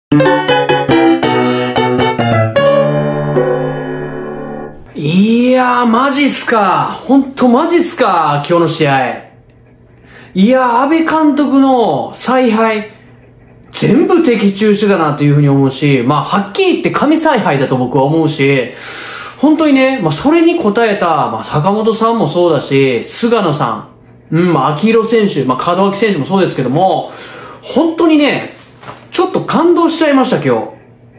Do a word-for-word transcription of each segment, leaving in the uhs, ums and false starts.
いやー、マジっすか。ほんとマジっすか、今日の試合。いやー、安倍監督の采配、全部的中してたなというふうに思うし、まあ、はっきり言って神采配だと僕は思うし、本当にね、まあ、それに応えた、まあ、坂本さんもそうだし、菅野さん、うん、まあ、秋広選手、まあ、門脇選手もそうですけども、本当にね、ちょっと感動しちゃいました、今日。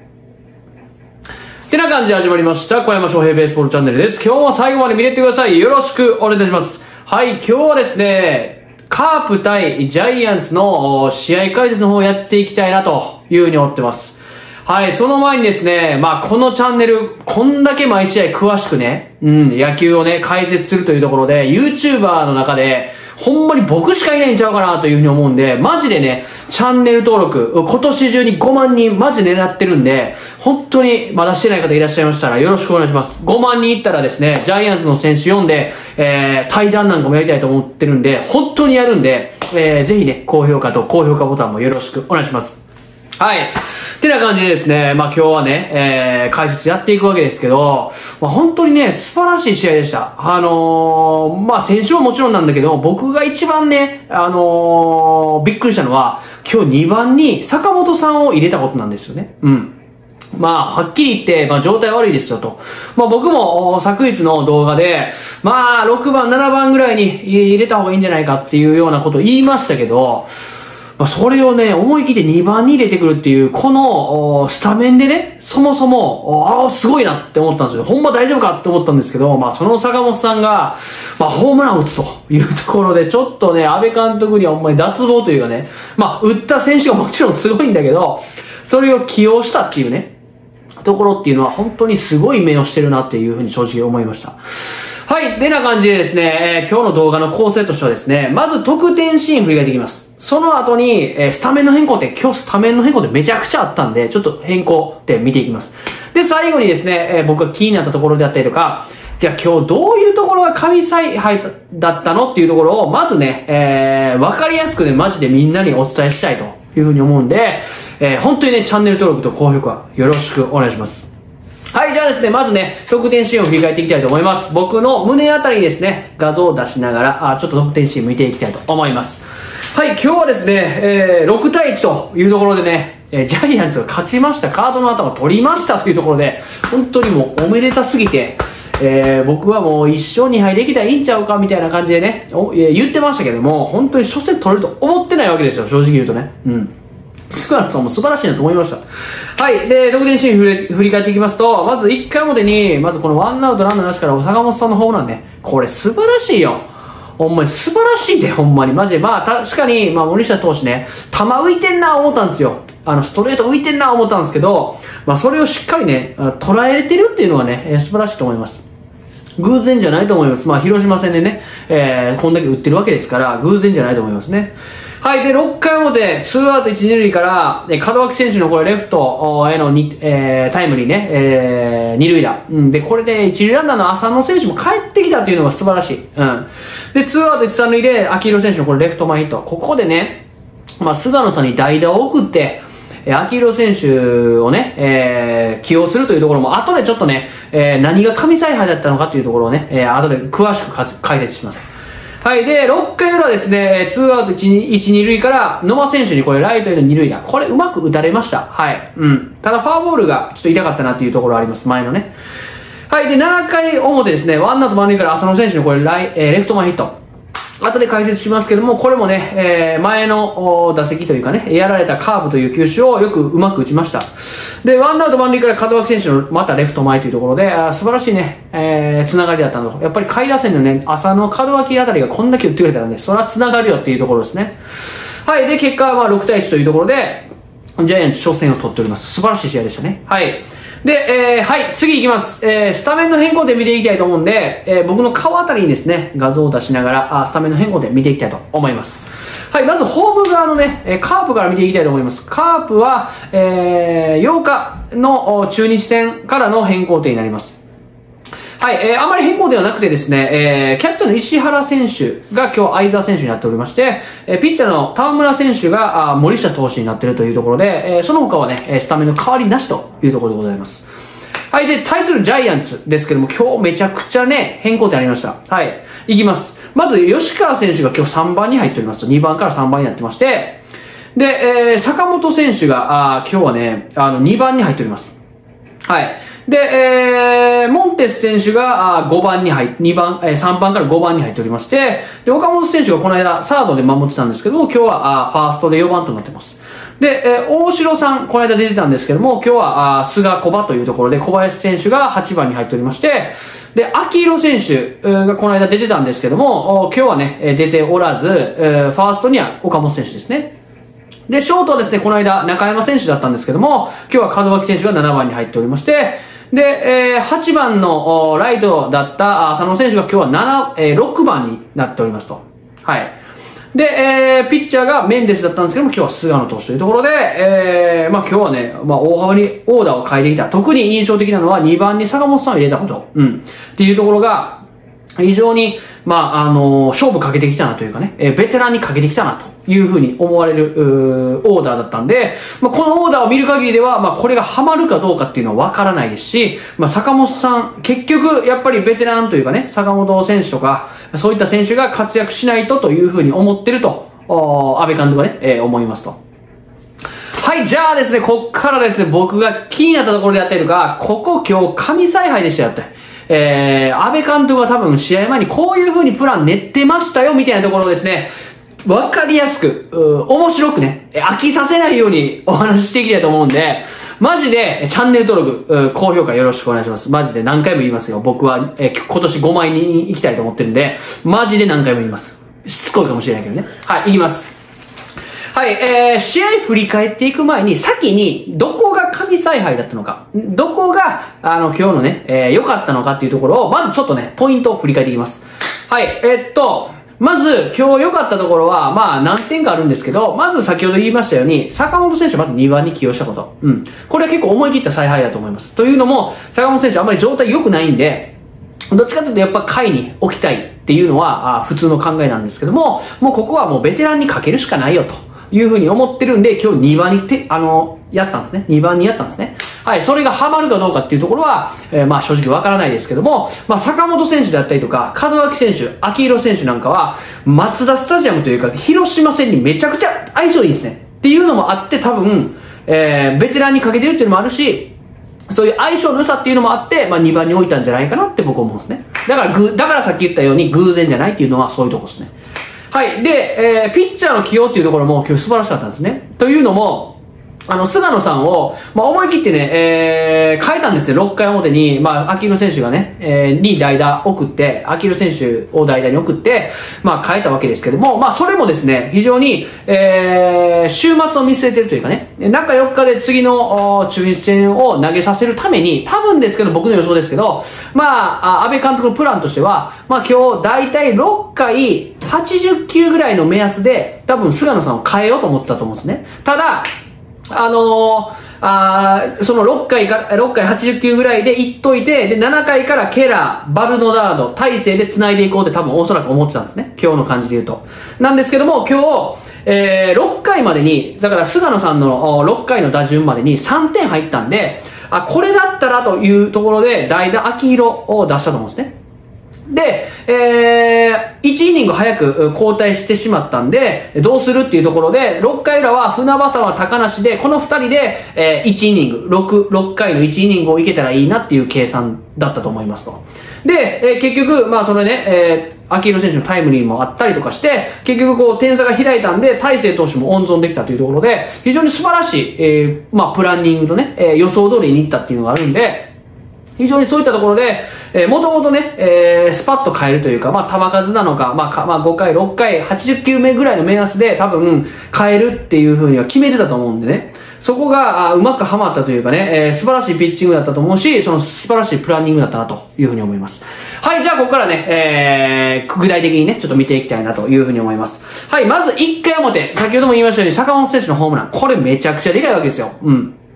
ってな感じで始まりました。小山翔平ベースボールチャンネルです。今日も最後まで見れてください。よろしくお願いいたします。はい、今日はですね、カープ対ジャイアンツの試合解説の方をやっていきたいなというふうに思ってます。はい、その前にですね、まあこのチャンネル、こんだけ毎試合詳しくね、うん、野球をね、解説するというところで、YouTuber の中で、ほんまに僕しかいないんちゃうかなというふうに思うんで、マジでね、チャンネル登録、今年中にごまんにんマジ狙ってるんで、本当にまだしてない方いらっしゃいましたらよろしくお願いします。ごまんにんいったらですね、ジャイアンツの選手読んで、えー、対談なんかもやりたいと思ってるんで、本当にやるんで、えー、ぜひね、高評価と高評価ボタンもよろしくお願いします。はい。ってな感じでですね、まあ今日はね、えー、解説やっていくわけですけど、まあ本当にね、素晴らしい試合でした。あのー、まあ選手ももちろんなんだけど、僕が一番ね、あのー、びっくりしたのは、今日にばんに坂本さんを入れたことなんですよね。うん。まあ、はっきり言って、まあ、状態悪いですよと。まあ、僕も、昨日の動画で、まあ、ろくばん、ななばんぐらいに入れた方がいいんじゃないかっていうようなことを言いましたけど、まあ、それをね、思い切ってにばんに入れてくるっていう、この、スタメンでね、そもそも、ああ、すごいなって思ったんですよ。ほんま大丈夫かって思ったんですけど、まあ、その坂本さんが、まあ、ホームランを打つというところで、ちょっとね、安倍監督にはほんまに脱帽というかね、まあ、打った選手がもちろんすごいんだけど、それを起用したっていうね、ところっていうのは本当にすごい目をしてるなっていうふうに正直思いました。はい。でな感じでですね、えー、今日の動画の構成としてはですね、まず得点シーン振り返っていきます。その後に、えー、スタメンの変更って、今日スタメンの変更ってめちゃくちゃあったんで、ちょっと変更って見ていきます。で、最後にですね、えー、僕が気になったところであったりとか、じゃあ今日どういうところが神采配だったのっていうところを、まずね、えー、わかりやすくね、マジでみんなにお伝えしたいというふうに思うんで、えー、本当にね、チャンネル登録と高評価よろしくお願いします。はい、じゃあですね、まずね、得点シーンを振り返っていきたいと思います。僕の胸あたりにですね、画像を出しながら、あちょっと得点シーン見ていきたいと思います。はい、今日はですね、えー、ろくたいいちというところでね、えー、ジャイアンツが勝ちました、カードの頭を取りましたというところで、本当にもうおめでたすぎて、えー、僕はもういっしょうにはいできたらいいんちゃうかみたいな感じでね、お言ってましたけども、本当に初戦取れると思ってないわけですよ、正直言うとね。うん。菅野さんも素晴らしいなと思いました。はい。で、得点シーン振り、振り返っていきますと、まずいっかい表に、まずこのワンアウトランナーなしから坂本さんのホームランね。これ素晴らしいよ。ほんまに素晴らしいで、ほんまに。マジで。まあ確かに、まあ森下投手ね、球浮いてんな思ったんですよ。あの、ストレート浮いてんな思ったんですけど、まあそれをしっかりね、捉えれてるっていうのがね、えー、素晴らしいと思います。偶然じゃないと思います。まあ広島戦でね、えー、こんだけ打ってるわけですから、偶然じゃないと思いますね。はい。で、ろっかい表、ツーアウトいち、に塁から、え、門脇選手のこれ、レフトへのに、えー、タイムリーね、えー、に塁打。うん。で、これで、一塁ランナーの浅野選手も帰ってきたというのが素晴らしい。うん。で、ツーアウトいち、さん塁で、秋広選手のこれ、レフト前ヒット。ここでね、まあ、菅野さんに代打を送って、えー、秋広選手をね、えー、起用するというところも、後でちょっとね、えー、何が神采配だったのかというところをね、えー、後で詳しく解説します。はい。で、ろっかい裏ですね、ツーアウトいち、に塁から、野間選手にこれ、ライトへのに塁打。これ、うまく打たれました。はい。うん。ただ、フォアボールがちょっと痛かったなっていうところあります。前のね。はい。で、ななかい表ですね、ワンアウト満塁から浅野選手にこれ、ライ、えー、レフト前ヒット。後で解説しますけども、これもね、えー、前の打席というかね、やられたカーブという球種をよくうまく打ちました。で、ワンアウト満塁から門脇選手のまたレフト前というところで、あ素晴らしいね、えー、つながりだったの。やっぱり下位打線のね、浅野、門脇あたりがこんだけ打ってくれたらね、それはつながるよっていうところですね。はい。で、結果はまあろくたいいちというところで、ジャイアンツ初戦を取っております。素晴らしい試合でしたね。はい。で、えー、はい、次行きます。えー、スタメンの変更で見ていきたいと思うんで、えー、僕の顔あたりにですね、画像を出しながら、あスタメンの変更で見ていきたいと思います。はい、まずホーム側のね、えー、カープから見ていきたいと思います。カープは、えー、ようかの中日戦からの変更点になります。 はい、えー、あまり変更ではなくてですね、えー、キャッチャーの石原選手が今日相澤選手になっておりまして、えー、ピッチャーの田村選手があ森下投手になっているというところで、えー、その他はね、スタメンの代わりなしというところでございます。はい、で、対するジャイアンツですけども、今日めちゃくちゃね、変更点ありました。はい、いきます。まず、吉川選手が今日さんばんに入っておりますと、にばんからさんばんになってまして、で、えー、坂本選手が、あ今日はね、あの、にばんに入っております。はい。で、えー、モンテス選手がごばんに入って、にばん、えー、さんばんからごばんに入っておりまして、で、岡本選手がこの間サードで守ってたんですけども、今日はあファーストでよばんとなってます。で、えー、大城さん、この間出てたんですけども、今日はあ菅小葉というところで小林選手がはちばんに入っておりまして、で、秋広選手がこの間出てたんですけども、今日はね、出ておらず、えー、ファーストには岡本選手ですね。で、ショートはですね、この間中山選手だったんですけども、今日は門脇選手がななばんに入っておりまして、で、えー、はちばんのライトだった佐野選手が今日はなな、えー、ろくばんになっておりますと。はい。で、えー、ピッチャーがメンデスだったんですけども、今日は菅野投手というところで、えー、まあ今日はね、まあ大幅にオーダーを変えてきた。特に印象的なのはにばんに坂本さんを入れたこと。うん。っていうところが、非常に、まあ、あのー、勝負かけてきたなというかね、えー、ベテランにかけてきたなというふうに思われる、うーオーダーだったんで、まあ、このオーダーを見る限りでは、まあ、これがハマるかどうかっていうのはわからないですし、まあ、坂本さん、結局、やっぱりベテランというかね、坂本選手とか、そういった選手が活躍しないとというふうに思ってると、安倍監督はね、えー、思いますと。はい、じゃあですね、こっからですね、僕が気になったところでやっているが、ここ今日神采配でしたよって。えー、安倍監督は多分試合前にこういう風にプラン練ってましたよみたいなところをですね、わかりやすく、面白くね、飽きさせないようにお話ししていきたいと思うんで、マジでチャンネル登録、高評価よろしくお願いします。マジで何回も言いますよ。僕は、えー、今年ごまいに行きたいと思ってるんで、マジで何回も言います。しつこいかもしれないけどね。はい、行きます。はい、えー、試合振り返っていく前に、先に、どこが神采配だったのか、どこが、あの、今日のね、えー、良かったのかっていうところを、まずちょっとね、ポイントを振り返っていきます。はい、えー、っと、まず、今日良かったところは、まあ、何点かあるんですけど、まず先ほど言いましたように、坂本選手をまずにばんに起用したこと。うん。これは結構思い切った采配だと思います。というのも、坂本選手あんまり状態良くないんで、どっちかというとやっぱ下位に置きたいっていうのは、あ普通の考えなんですけども、もうここはもうベテランにかけるしかないよと。いうふうに思ってるんで、今日にばんにて、あの、やったんですね。にばんにやったんですね。はい。それがハマるかどうかっていうところは、えー、まあ正直わからないですけども、まあ坂本選手だったりとか、門脇選手、秋広選手なんかは、松田スタジアムというか、広島戦にめちゃくちゃ相性いいんですね。っていうのもあって多分、えー、ベテランにかけてるっていうのもあるし、そういう相性の良さっていうのもあって、まあにばんに置いたんじゃないかなって僕は思うんですね。だからぐ、だからさっき言ったように偶然じゃないっていうのはそういうところですね。はい。で、えー、ピッチャーの起用っていうところも今日素晴らしかったんですね。というのも、あの、菅野さんを、まあ、思い切ってね、えー、変えたんですよ。ろっかい表に、まあ、秋広選手がね、えー、に代打送って、秋広選手を代打に送って、まあ、変えたわけですけども、まあ、それもですね、非常に、えー、週末を見据えてるというかね、中よっかで次の中日戦を投げさせるために、多分ですけど、僕の予想ですけど、まあ、安倍監督のプランとしては、まあ、今日、だいたいろっかい、はちじゅっきゅうぐらいの目安で、多分、菅野さんを変えようと思ってたと思うんですね。ただ、あのー、あそのろっかいか、ろっかいはちじゅっきゅうぐらいでいっといて、で、ななかいからケラー、バルノダード、大勢で繋いでいこうって多分おそらく思ってたんですね。今日の感じで言うと。なんですけども、今日、えー、ろっかいまでに、だから菅野さんのろっかいの打順までにさんてん入ったんで、あ、これだったらというところで、代打秋広を出したと思うんですね。で、えー、いちイニング早く交代してしまったんで、どうするっていうところで、ろっかい裏は船場さんは高梨で、このふたりで、えー、いちイニング、6、ろっかいのいちイニングをいけたらいいなっていう計算だったと思いますと。で、えー、結局、まあそれね、えー、秋広選手のタイムリーもあったりとかして、結局こう点差が開いたんで、大勢投手も温存できたというところで、非常に素晴らしい、えー、まあプランニングとね、えー、予想通りにいったっていうのがあるんで、非常にそういったところで、えー、もともとね、えー、スパッと変えるというか、まあ、球数なのか、まあ、かまあ、ごかい、ろっかい、はちじゅっきゅうめぐらいの目安で多分変えるっていう風には決めてたと思うんでね。そこが、あうまくはまったというかね、えー、素晴らしいピッチングだったと思うし、その素晴らしいプランニングだったなという風に思います。はい、じゃあここからね、えー、具体的にね、ちょっと見ていきたいなという風に思います。はい、まずいっかい表、先ほども言いましたように、坂本選手のホームラン。これめちゃくちゃでかいわけですよ。うん。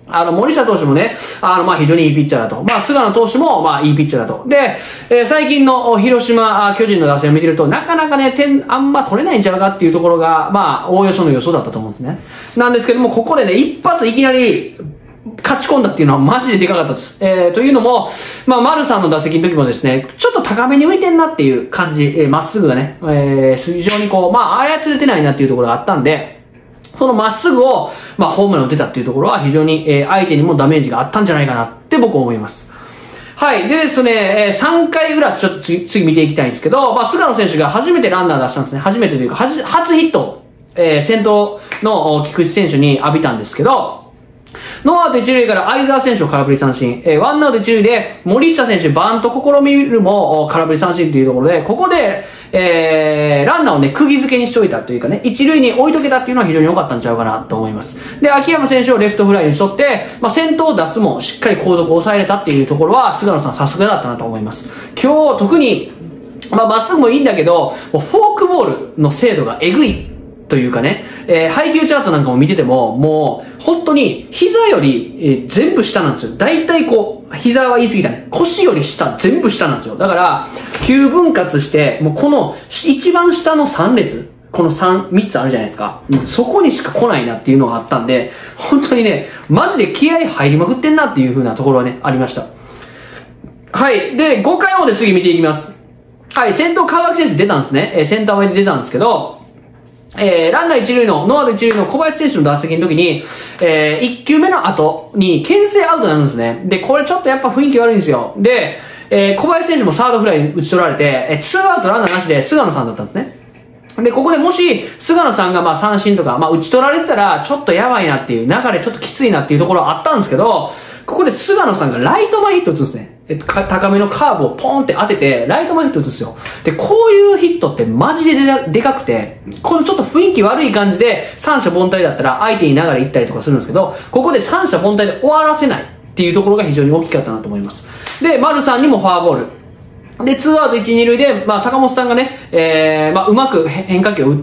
あの、森下投手もね、あの、まあ、非常にいいピッチャーだと。まあ、菅野投手も、まあ、いいピッチャーだと。で、えー、最近の広島、巨人の打線を見てると、なかなかね、点、あんま取れないんちゃうかっていうところが、まあ、おおよその予想だったと思うんですね。なんですけども、ここでね、一発いきなり、勝ち込んだっていうのはマジででかかったです。えー、というのも、まあ、丸さんの打席の時もですね、ちょっと高めに浮いてんなっていう感じ、えー、まっすぐがね、えー、非常にこう、まあ、操れてないなっていうところがあったんで、そのまっすぐを、まあ、ホームラン打てたっていうところは非常に、えー、相手にもダメージがあったんじゃないかなって僕は思います。はい。でですね、えー、さんかいぐらいちょっと次、次見ていきたいんですけど、まあ、菅野選手が初めてランナー出したんですね。初めてというか、はじ初ヒットを、えー、先頭の菊池選手に浴びたんですけど、ノーアウト一塁から相澤選手を空振り三振。えー、ワンアウト一塁で森下選手バント試みるも空振り三振というところで、ここで、えー、ランナーをね、釘付けにしといたというかね、一塁に置いとけたっていうのは非常に良かったんちゃうかなと思います。で、秋山選手をレフトフライにしとって、まあ、先頭を出すもしっかり後続を抑えれたっていうところは、菅野さんさすがだったなと思います。今日特に、まあ、まっすぐもいいんだけど、フォークボールの精度がえぐい。というかね、えー、配球チャートなんかも見てても、もう、本当に、膝より、えー、全部下なんですよ。大体こう、膝は言い過ぎたね。腰より下、全部下なんですよ。だから、きゅうぶん割して、もうこの、一番下のさん列、この3、みっつあるじゃないですか。そこにしか来ないなっていうのがあったんで、本当にね、マジで気合入りまくってんなっていう風なところはね、ありました。はい。で、ごかい表次見ていきます。はい、先頭川脇選手出たんですね。えー、センター前に出たんですけど、えー、ランナー一塁の、ノーアウト一塁の小林選手の打席の時に、えー、一球目の後に、牽制アウトになるんですね。で、これちょっとやっぱ雰囲気悪いんですよ。で、えー、小林選手もサードフライに打ち取られて、えー、ツーアウトランナーなしで菅野さんだったんですね。で、ここでもし、菅野さんがまあ三振とか、まあ打ち取られてたら、ちょっとやばいなっていう、流れちょっときついなっていうところはあったんですけど、ここで菅野さんがライト前ヒット打つんですね。えっと、高めのカーブをポンって当てて、ライト前ヒット打つんですよ。で、こういうヒットってマジでででかくて、このちょっと雰囲気悪い感じで、三者凡退だったら相手に流れ行ったりとかするんですけど、ここで三者凡退で終わらせないっていうところが非常に大きかったなと思います。で、丸さんにもフォアボール。で、ツーアウトいち、に塁で、まあ、坂本さんがね、えー、まあ、うまく変化球を打って、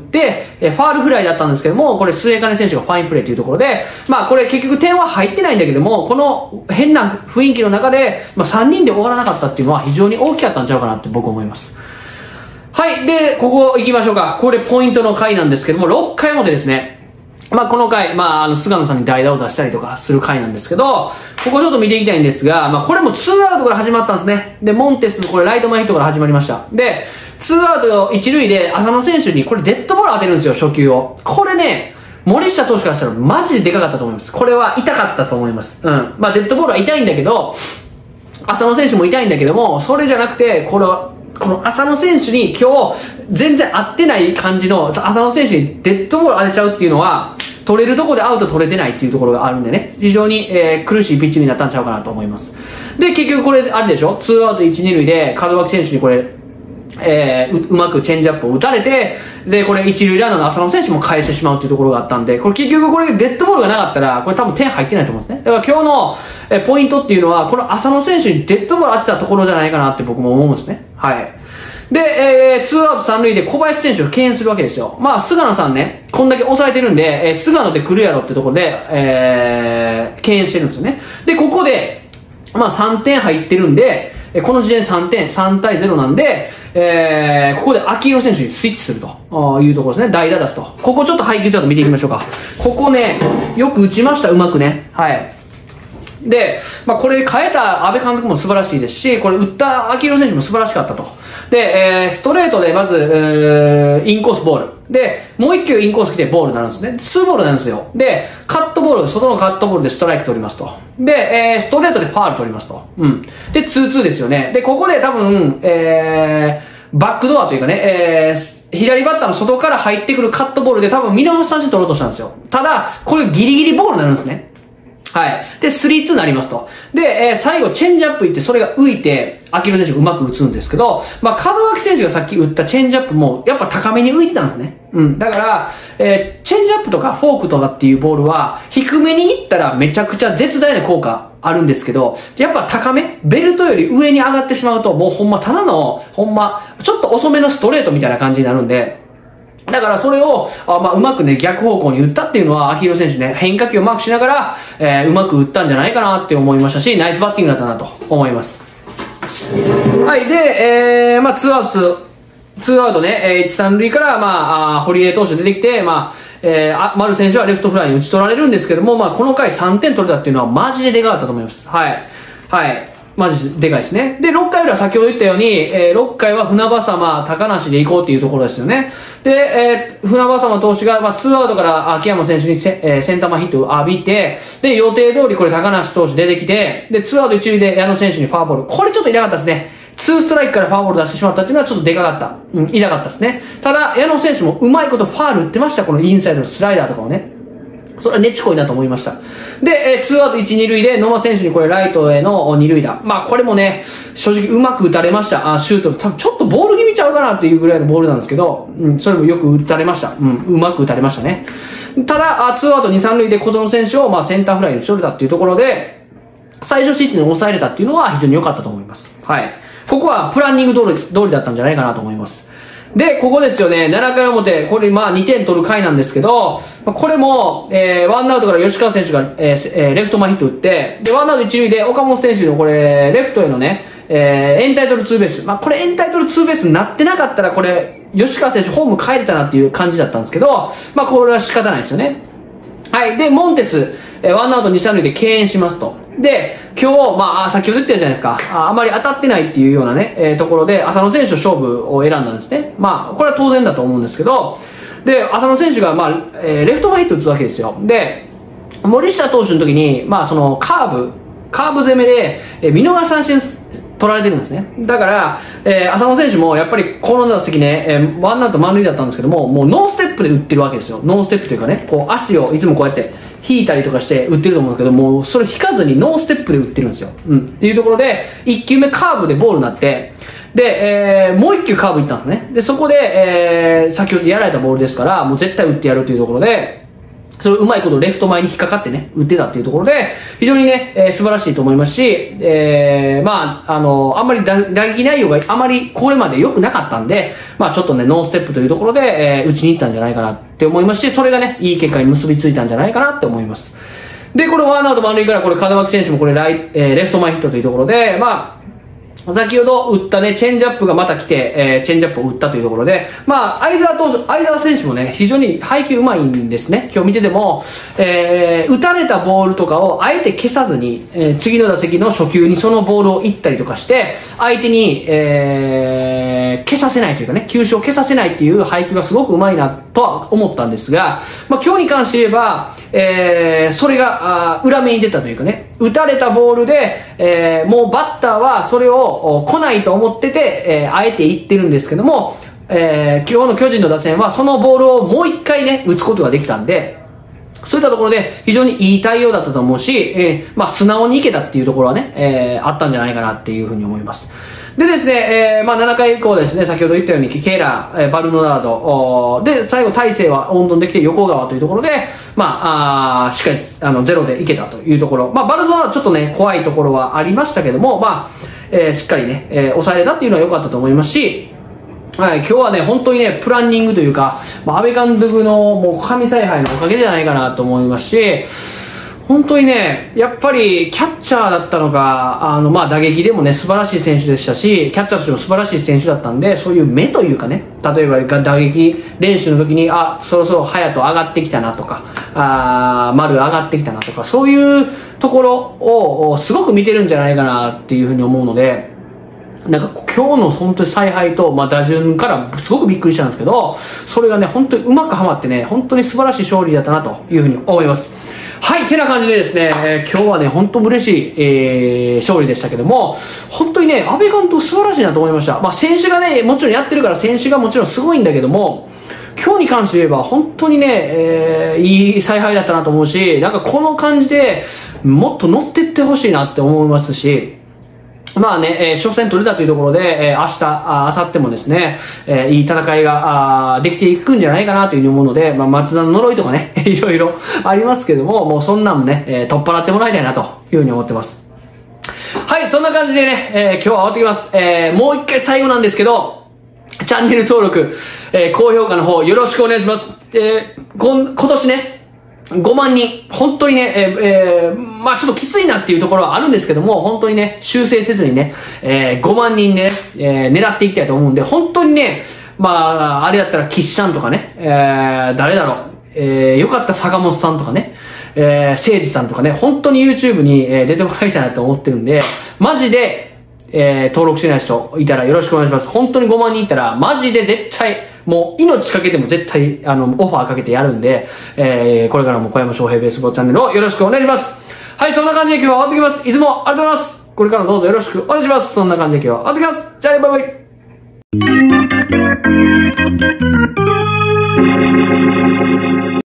えー、ファールフライだったんですけども、これ、末金選手がファインプレーというところで、まあ、これ結局点は入ってないんだけども、この変な雰囲気の中で、まあ、さんにんで終わらなかったっていうのは非常に大きかったんちゃうかなって僕は思います。はい。で、ここ行きましょうか。これポイントの回なんですけども、ろっかい表ですね。まあ、この回、まあ、あの、菅野さんに代打を出したりとかする回なんですけど、ここちょっと見ていきたいんですが、まあ、これもツーアウトから始まったんですね。で、モンテス、これライト前ヒットから始まりました。で、ツーアウトいち塁で浅野選手にこれデッドボール当てるんですよ、初球を。これね、森下投手からしたらマジででかかったと思います。これは痛かったと思います。うん。まあ、デッドボールは痛いんだけど、浅野選手も痛いんだけども、それじゃなくて、これは、この浅野選手に今日全然合ってない感じの浅野選手にデッドボール当てちゃうっていうのは取れるところでアウト取れてないっていうところがあるんでね、非常に、えー、苦しいピッチングになったんちゃうかなと思います。で、結局これあれでしょ、ツーアウトいち、に塁で門脇選手にこれ、えー、う, うまくチェンジアップを打たれて、で、これ一塁ランナーの浅野選手も返してしまうっていうところがあったんで、これ結局これデッドボールがなかったら、これ多分点入ってないと思うんですね。だから今日の、えー、ポイントっていうのは、この浅野選手にデッドボール当てたところじゃないかなって僕も思うんですね。はい。で、えー、ツーアウトさん塁で小林選手を敬遠するわけですよ。まあ、菅野さんね、こんだけ抑えてるんで、えー、菅野で来るやろってところで、えー、敬遠してるんですよね。で、ここで、まあ、さんてん入ってるんで、この時点さんてん、さんたいゼロなんで、えー、ここで秋広選手にスイッチするというところですね。代打出すと。ここちょっと配球チャート見ていきましょうか。ここね、よく打ちました、うまくね。はい。で、まあ、これ変えた安倍監督も素晴らしいですし、これ打った秋広選手も素晴らしかったと。で、えー、ストレートでまず、えー、インコースボール。で、もう一球インコース来てボールになるんですね。ツーボールなんですよ。で、カットボール、外のカットボールでストライク取りますと。で、えー、ストレートでファール取りますと。うん。で、ツーツーですよね。で、ここで多分、えー、バックドアというかね、えー、左バッターの外から入ってくるカットボールで多分見逃し三振取ろうとしたんですよ。ただ、これギリギリボールになるんですね。はい。で、スリーツーになりますと。で、えー、最後、チェンジアップいって、それが浮いて、秋広選手がうまく打つんですけど、まあ、門脇選手がさっき打ったチェンジアップも、やっぱ高めに浮いてたんですね。うん。だから、えー、チェンジアップとかフォークとかっていうボールは、低めに行ったらめちゃくちゃ絶大な効果あるんですけど、やっぱ高め、ベルトより上に上がってしまうと、もうほんま、ただの、ほんま、ちょっと遅めのストレートみたいな感じになるんで、 だからそれを、あまあ、うまくね、逆方向に打ったっていうのは、秋広選手ね、変化球をマークしながら、えー、うまく打ったんじゃないかなって思いましたし、ナイスバッティングだったなと思います。はい、で、えー、まあ、ツーアウト、ツーアウトね、えー、いち、さん塁から、まあ、あ堀江投手出てきて、まあ、えー、あ、丸選手はレフトフライに打ち取られるんですけども、まあ、この回さんてん取れたっていうのは、マジででかかったと思います。はい。はい。マジででかいですね。で、ろっかい裏先ほど言ったように、えー、ろっかいは船場様、高梨で行こうっていうところですよね。で、えー、船場様投手が、まあ、ツーアウトから秋山選手にせ、えー、センター前ヒットを浴びて、で、予定通りこれ高梨投手出てきて、で、ツーアウト一塁で矢野選手にフォアボール。これちょっと痛かったですね。ツーストライクからフォアボール出してしまったっていうのはちょっとでかかった。うん、痛かったですね。ただ、矢野選手もうまいことファール打ってました。このインサイドのスライダーとかをね。それはねちこいなと思いました。で、えー、ツーアウトいち、に塁で野間選手にこれライトへのに塁打。まあこれもね、正直うまく打たれました。あ、シュート。多分ちょっとボール気味ちゃうかなっていうぐらいのボールなんですけど、うん、それもよく打たれました。うん、うまく打たれましたね。ただ、あツーアウトに、さん塁で小園選手をまあセンターフライに打ち取れたっていうところで、最初失点を抑えれたっていうのは非常に良かったと思います。はい。ここはプランニング通り、通りだったんじゃないかなと思います。で、ここですよね。ななかい表、これまあにてん取る回なんですけど、これも、えー、ワンアウトから吉川選手が、えー、レフト前ヒット打って、で、ワンアウト一塁で岡本選手のこれ、レフトへのね、えー、エンタイトルツーベース。まあこれエンタイトルツーベースになってなかったら、これ、吉川選手ホーム帰れたなっていう感じだったんですけど、まあこれは仕方ないですよね。はい。で、モンテス、えー、ワンアウトに、さん塁で敬遠しますと。で、今日、まあ、先ほど言ったじゃないですか。あ, あまり当たってないっていうようなね、えー、ところで、浅野選手の勝負を選んだんですね。まあ、これは当然だと思うんですけど、で、浅野選手が、まあ、えー、レフト前ヒット打つわけですよ。で、森下投手の時に、まあ、その、カーブ、カーブ攻めで、えー、見逃し三振取られてるんですね。だから、えー、浅野選手も、やっぱり、この打席ね、えー、ワンアウト満塁だったんですけども、もうノーステップで打ってるわけですよ。ノーステップというかね、こう、足をいつもこうやって、引いたりとかして打ってると思うんですけども、それ引かずにノーステップで打ってるんですよ。うん。っていうところで、いっ球目カーブでボールになって、で、えー、もういっ球カーブいったんですね。で、そこで、えー、先ほどやられたボールですから、もう絶対打ってやるというところで、それをうまいことレフト前に引っかかってね、打ってたっていうところで、非常にね、えー、素晴らしいと思いますし、えー、まあ、あの、あんまり打撃内容があまりこれまで良くなかったんで、まあちょっとね、ノーステップというところで、えー、打ちに行ったんじゃないかなって思いますし、それがね、いい結果に結びついたんじゃないかなって思います。で、これワンアウト満塁からこれ門脇選手もこれライ、えー、レフト前ヒットというところで、まあ、先ほど打ったね、チェンジアップがまた来て、えー、チェンジアップを打ったというところで、まあ、相澤投手、相澤選手もね、非常に配球うまいんですね。今日見てても、えー、打たれたボールとかをあえて消さずに、えー、次の打席の初球にそのボールを行ったりとかして、相手に、えー、消させないというかね、球種を消させないっていう配球がすごくうまいなとは思ったんですが、まあ、今日に関して言えば、えー、それが、あ裏目に出たというかね、打たれたボールで、えー、もうバッターはそれを来ないと思ってて、えー、あえて言ってるんですけども、えー、今日の巨人の打線はそのボールをもう一回ね、打つことができたんで、そういったところで非常にいい対応だったと思うし、えー、まあ素直にいけたっていうところはね、えー、あったんじゃないかなっていうふうに思います。でですね、えー、まあななかい以降ですね、先ほど言ったようにケイラー、えー、バルノナード、で、最後大勢は温存できて横川というところで、まあ、あしっかりあのゼロでいけたというところ。まあバルノナードちょっとね、怖いところはありましたけども、まあ、えー、しっかりね、えー、抑えれたっていうのは良かったと思いますし、はい、今日はね、本当にね、プランニングというか、まあ、安倍監督のもう神采配のおかげじゃないかなと思いますし、本当にね、やっぱりキャッチャーだったのか、あの、まあ、打撃でもね、素晴らしい選手でしたし、キャッチャーとしても素晴らしい選手だったんで、そういう目というかね、例えば打撃練習の時に、あ、そろそろ隼人上がってきたなとか、あ、丸上がってきたなとか、そういうところをすごく見てるんじゃないかなっていうふうに思うので、なんか今日の本当に采配と、まあ、打順からすごくびっくりしたんですけど、それがね、本当にうまくはまってね、本当に素晴らしい勝利だったなというふうに思います。はい、てな感じでですね、えー、今日はね、本当嬉しい、えー、勝利でしたけども、本当にね、安倍監督素晴らしいなと思いました。まあ、選手がね、もちろんやってるから選手がもちろんすごいんだけども、今日に関して言えば本当にね、えー、いい采配だったなと思うし、なんかこの感じでもっと乗ってってほしいなって思いますし、まあね、えー、初戦取れたというところで、えー、明日、あ、明後日もですね、えー、いい戦いが、あできていくんじゃないかなというふうに思うので、まあ、松田の呪いとかね、いろいろありますけども、もうそんなんもね、えー、取っ払ってもらいたいなというふうに思ってます。はい、そんな感じでね、えー、今日は終わってきます。えー、もう一回最後なんですけど、 チャンネル登録、えー、高評価の方よろしくお願いします。えー、こん、今年ね、ごまんにん、本当にね、えーえー、まあちょっときついなっていうところはあるんですけども、本当にね、修正せずにね、えー、ごまんにんね、えー、狙っていきたいと思うんで、本当にね、まあ、あれだったらキッシャンとかね、えー、誰だろう、えー、よかった坂本さんとかね、えー、誠司さんとかね、本当に YouTube に、えー、出てもらいたいなと思ってるんで、マジで、えー、登録してない人いたらよろしくお願いします。本当にごまんにんいったら、マジで絶対、もう命かけても絶対、あの、オファーかけてやるんで、えー、これからも小山翔平ベースボールチャンネルをよろしくお願いします。はい、そんな感じで今日は終わってきます。いつもありがとうございます。これからもどうぞよろしくお願いします。そんな感じで今日は終わってきます。じゃあね、バイバイ。